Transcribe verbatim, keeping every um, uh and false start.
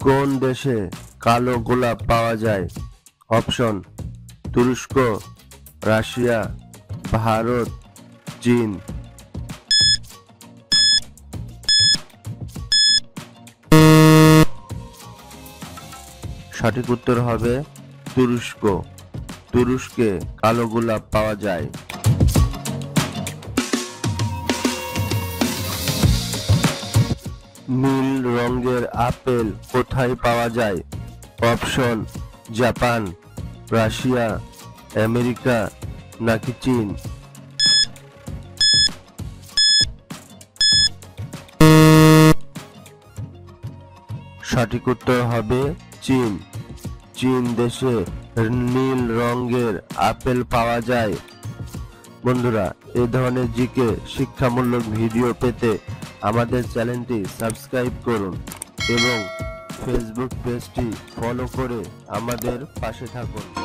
কোন দেশে কালো গোলাপ পাওয়া যায়? অপশন: তুরস্ক, রাশিয়া, ভারত, চীন। সঠিক উত্তর হবে তুরস্ক। তুরস্কে কালো গোলাপ পাওয়া যায়। নীল রঙের আপেল কোথায় পাওয়া যায়? অপশন: জাপান, রাশিয়া, আমেরিকা নাকি চীন। সঠিক উত্তর হবে চীন। চীন দেশে নীল রঙের আপেল পাওয়া যায়। বন্ধুরা, এই ধরনের জিকে শিক্ষামূলক ভিডিও পেতে আমাদের চ্যানেলটি সাবস্ক্রাইব করুন এবং ফেসবুক পেজটি ফলো করে আমাদের পাশে থাকুন।